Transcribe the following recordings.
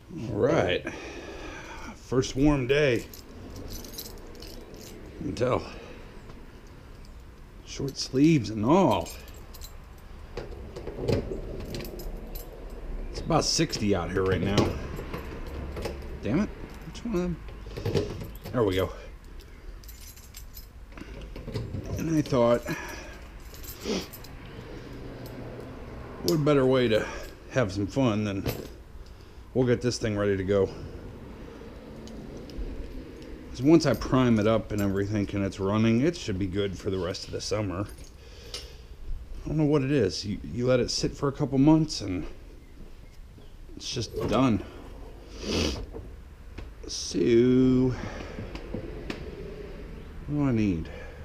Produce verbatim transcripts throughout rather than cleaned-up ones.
All right, first warm day. You can tell. Short sleeves and all. It's about sixty out here right now. Damn it. Which one of them? There we go. And I thought, what better way to have some fun than we'll get this thing ready to go. Because once I prime it up and everything and it's running, it should be good for the rest of the summer. I don't know what it is. You, you let it sit for a couple months and it's just done. So, what do I need?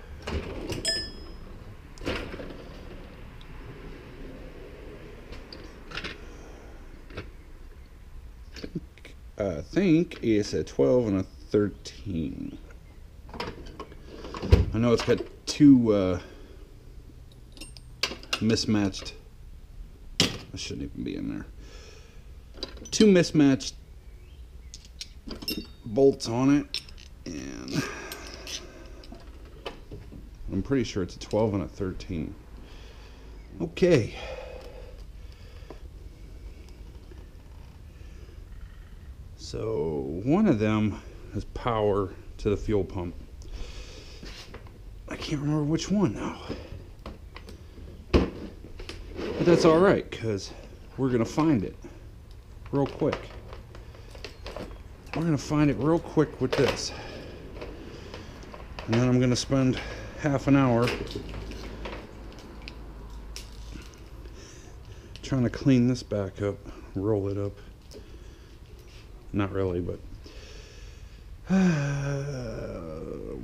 I think it's a twelve and a thirteen. I know it's got two uh, mismatched. I shouldn't even be in there. Two mismatched bolts on it, and I'm pretty sure it's a twelve and a thirteen. Okay. So one of them has power to the fuel pump. I can't remember which one now. But that's all right, because we're going to find it real quick. We're going to find it real quick with this. And then I'm going to spend half an hour trying to clean this back up, roll it up. Not really, but uh,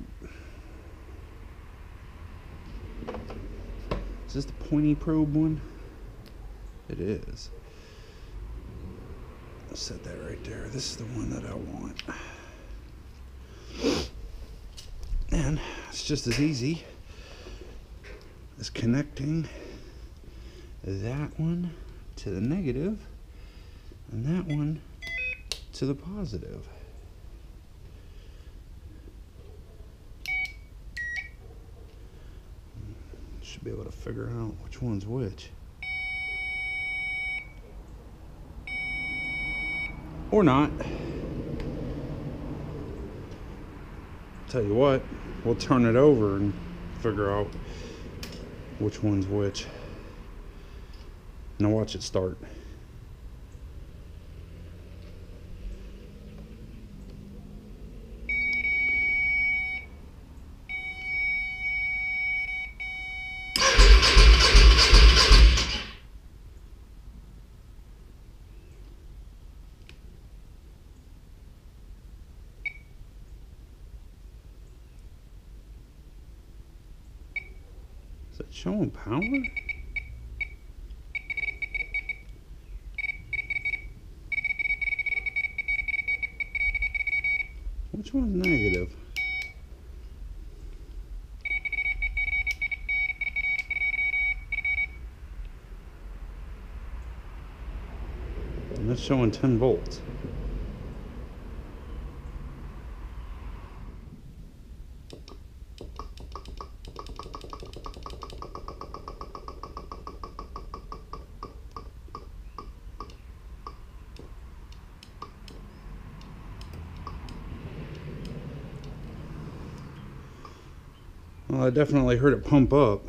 is this the pointy probe one? It is. I'll set that right there. This is the one that I want. And it's just as easy as connecting that one to the negative and that one to the positive. Should be able to figure out which one's which. Or not. Tell you what, we'll turn it over and figure out which one's which. Now watch it start. Is it showing power? Which one's negative? And that's showing ten volts. Well, I definitely heard it pump up.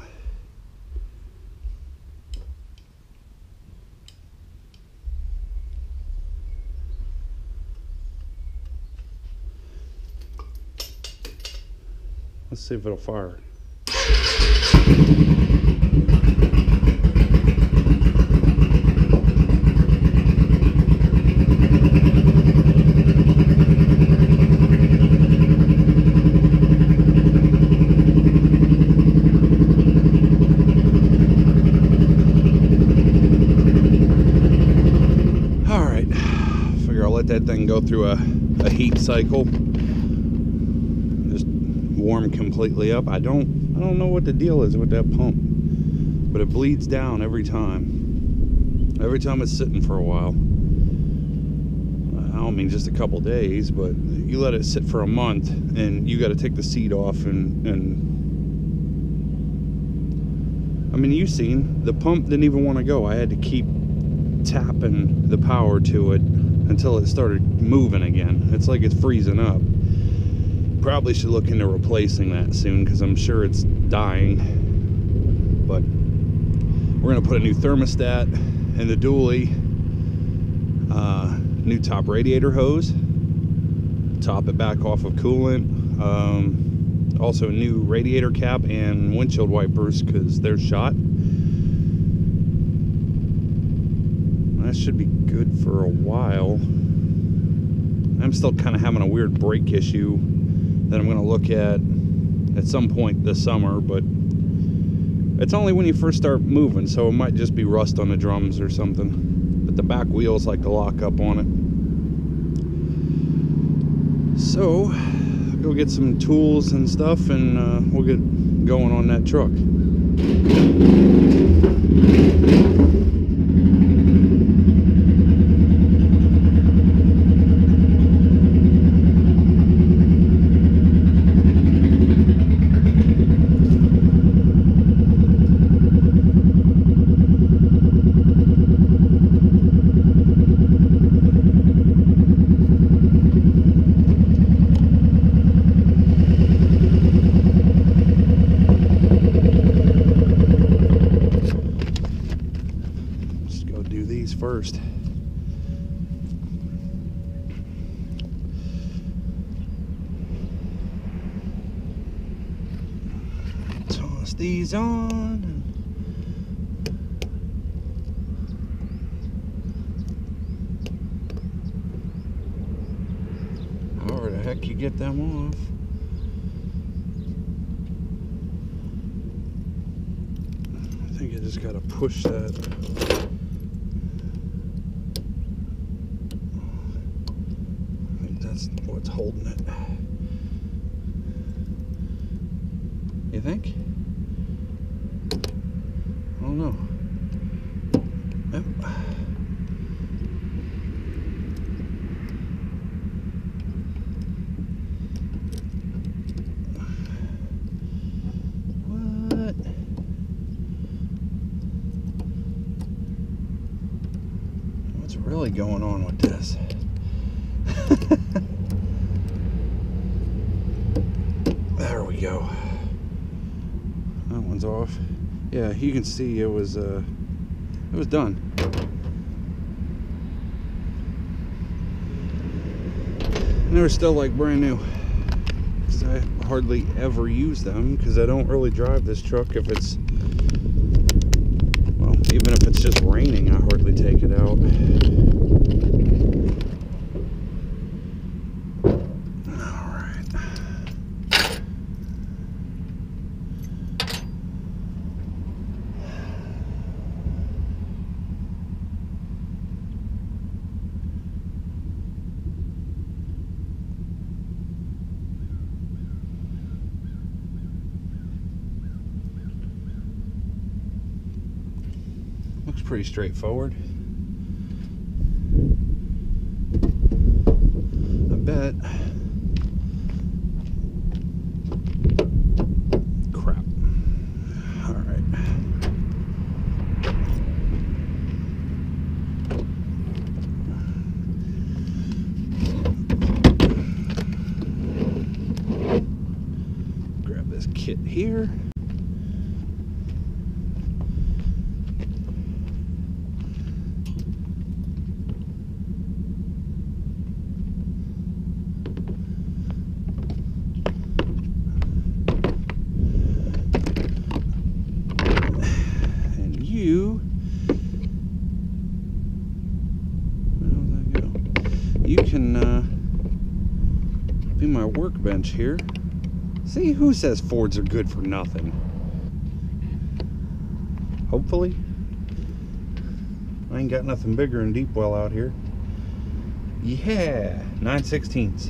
Let's see if it'll fire. That thing go through a, a heat cycle, just warm completely up. I don't I don't know what the deal is with that pump, but it bleeds down every time every time it's sitting for a while. I don't mean just a couple days, but you let it sit for a month and you got to take the seat off and, and I mean, you've seen the pump didn't even want to go. I had to keep tapping the power to it until it started moving again. It's like it's freezing up. Probably should look into replacing that soon because I'm sure it's dying. But we're gonna put a new thermostat in the dually, uh, new top radiator hose, top it back off of coolant, um, also a new radiator cap and windshield wipers because they're shot. That should be good for a while. I'm still kind of having a weird brake issue that I'm going to look at at some point this summer, but it's only when you first start moving, so it might just be rust on the drums or something. But the back wheels like to lock up on it. So, go get some tools and stuff, and uh, we'll get going on that truck. First. Toss these on. However the heck you get them off. I think you just gotta push that. That's what's holding it. You think? I don't know. Yep. What? What's really going on with this? There we go. That one's off. Yeah, you can see it was uh, it was done. And they were still like brand new. Cause I hardly ever use them because I don't really drive this truck if it's, well, even if it's just raining, I hardly take it out. Looks pretty straightforward. I bet. Crap. All right. Grab this kit here. You can uh, be my workbench here. See, who says Fords are good for nothing? Hopefully. I ain't got nothing bigger than Deepwell out here. Yeah, nine sixteenths.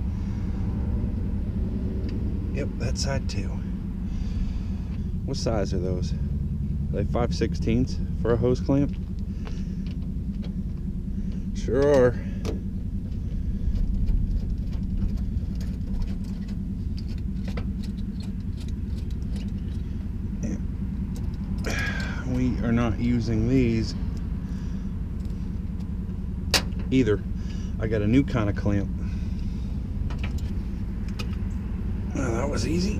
Yep, that side too. What size are those? Are they five sixteenths for a hose clamp? Sure are. we are not using these either. I got a new kind of clamp. Oh, that was easy.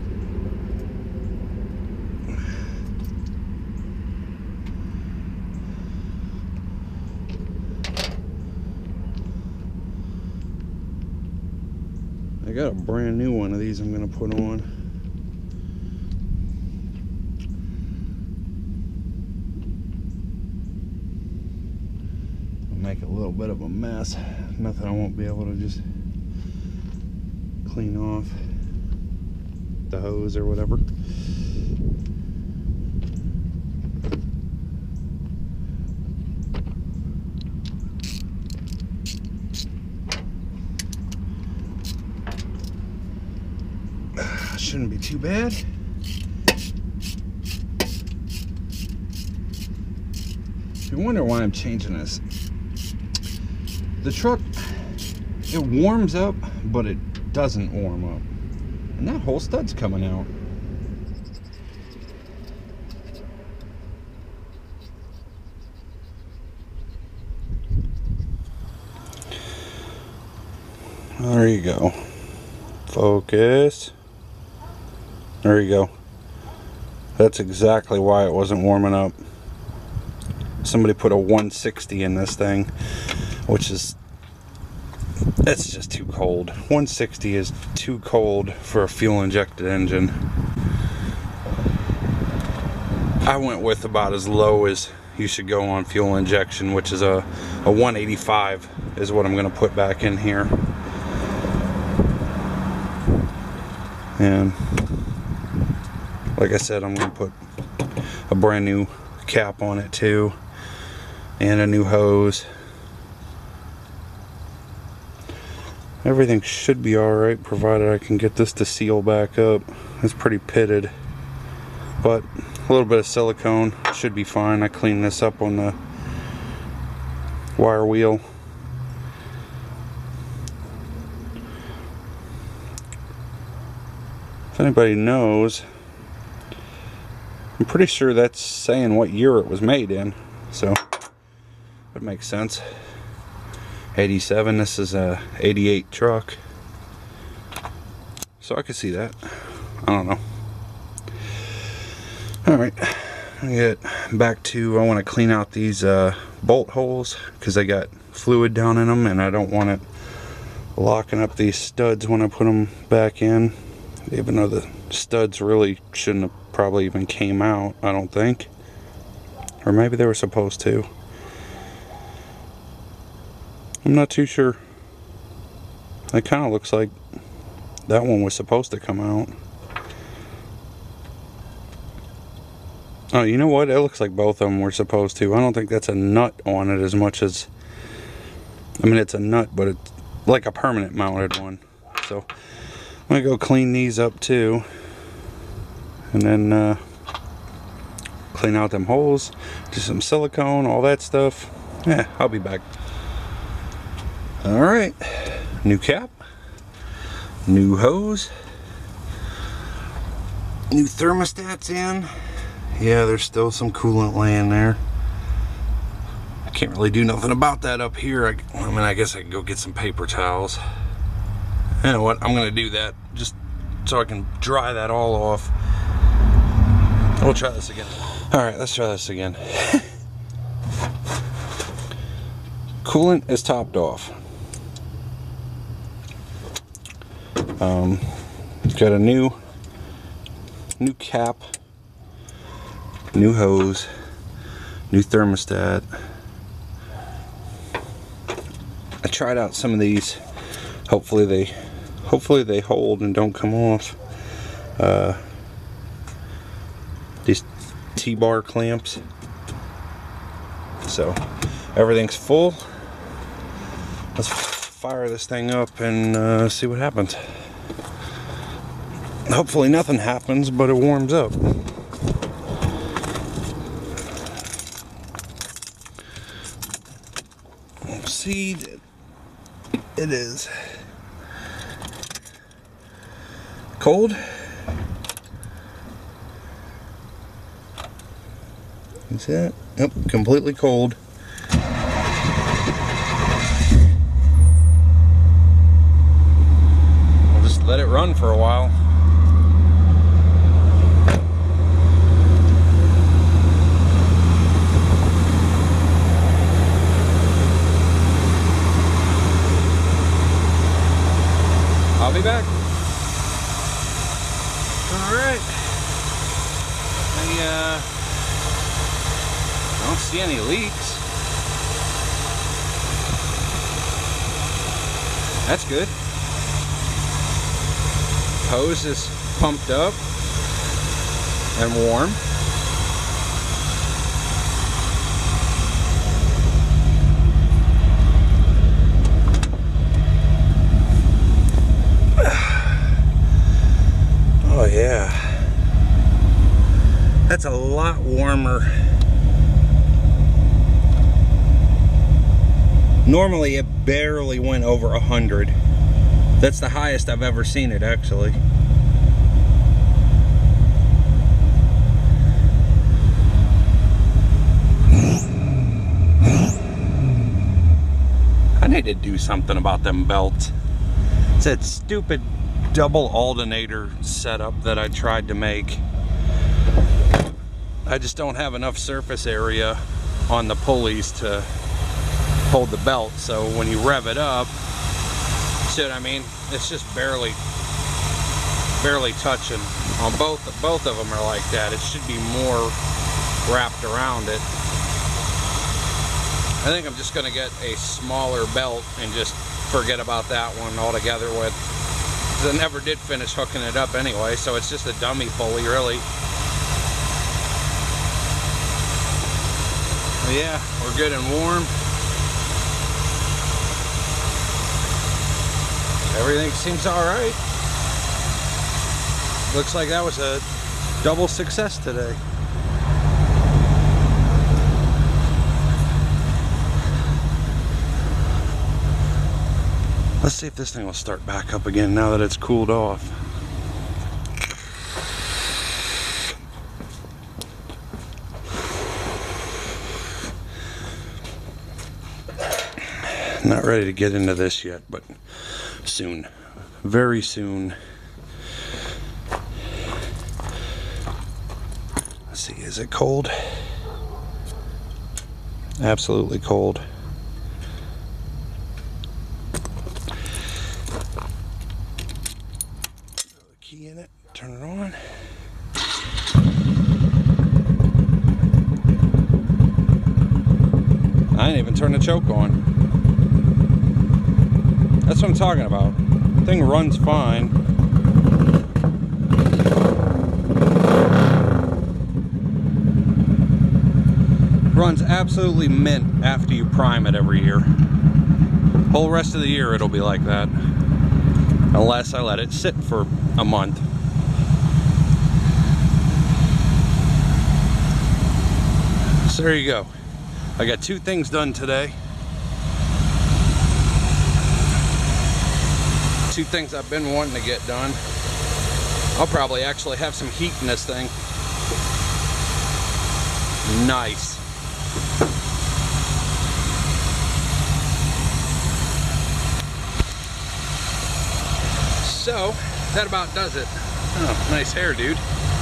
I got a brand new one of these I'm going to put on. I'll make a little bit of a mess. Nothing I won't be able to just clean off the hose or whatever. Shouldn't be too bad. You wonder why I'm changing this. The truck, it warms up, but it doesn't warm up. And that whole stud's coming out. There you go. Focus. There you go. That's exactly why it wasn't warming up. Somebody put a one sixty in this thing, which is, it's just too cold. one sixty is too cold for a fuel injected engine. I went with about as low as you should go on fuel injection, which is a, a one eighty-five is what I'm going to put back in here. And like I said, I'm going to put a brand new cap on it too, and a new hose. Everything should be alright, provided I can get this to seal back up. It's pretty pitted, but a little bit of silicone should be fine. I cleaned this up on the wire wheel. If anybody knows, I'm pretty sure that's saying what year it was made in, so that makes sense. eighty-seven, this is a eighty-eight truck, so I could see that. I don't know. Alright, get back to, I want to clean out these uh, bolt holes because they got fluid down in them and I don't want it locking up these studs when I put them back in, even though the studs really shouldn't have probably even came out, I don't think. Or maybe they were supposed to. I'm not too sure. It kind of looks like that one was supposed to come out. Oh, you know what? It looks like both of them were supposed to. I don't think that's a nut on it as much as... I mean, it's a nut, but it's like a permanent mounted one. So, I'm going to go clean these up too. And then uh, clean out them holes, do some silicone, all that stuff. Yeah, I'll be back. Alright, new cap, new hose, new thermostats in. Yeah, there's still some coolant laying there. I can't really do nothing about that up here. I, I mean, I guess I could go get some paper towels. You know what, I'm going to do that just so I can dry that all off. We'll try this again. Alright, let's try this again. Coolant is topped off. Um, got a new new cap, new hose, new thermostat. I tried out some of these. Hopefully they hopefully they hold and don't come off. Uh, these T-bar clamps. So everything's full. Let's fire this thing up and uh, see what happens. Hopefully nothing happens, but it warms up. We'll see. It is cold. Is that? Yep, completely cold. We'll just let it run for a while. I'll be back. All right. I uh, I don't see any leaks. That's good. Hose is pumped up and warm. Oh yeah, that's a lot warmer. Normally it barely went over a hundred. That's the highest I've ever seen it, actually. I need to do something about them belts. It's that stupid double alternator setup that I tried to make. I just don't have enough surface area on the pulleys to hold the belt, so when you rev it up, see what I mean? It's just barely barely touching. On both both of them are like that. It should be more wrapped around it. I think I'm just gonna get a smaller belt and just forget about that one altogether with. I never did finish hooking it up anyway, so it's just a dummy pulley, really. But yeah, we're good and warm. Everything seems all right. Looks like that was a double success today. Let's see if this thing will start back up again now that it's cooled off. Not ready to get into this yet, but soon. Very soon. Let's see, is it cold? Absolutely cold. Key in it, turn it on. I didn't even turn the choke on. That's what I'm talking about. Thing runs fine. Runs absolutely mint after you prime it every year. Whole rest of the year it'll be like that. Unless I let it sit for a month. So there you go. I got two things done today. Two things I've been wanting to get done. I'll probably actually have some heat in this thing. Nice. So, that about does it. Oh, nice hair, dude.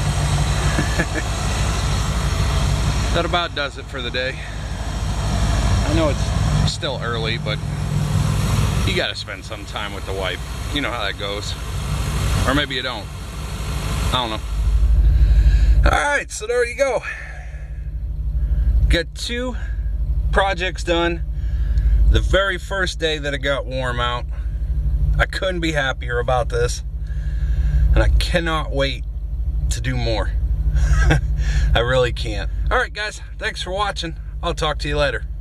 That about does it for the day. I know it's still early, but you gotta spend some time with the wife. You know how that goes. Or maybe you don't. I don't know. Alright, so there you go. Got two projects done. The very first day that it got warm out. I couldn't be happier about this. And I cannot wait to do more. I really can't. Alright guys, thanks for watching. I'll talk to you later.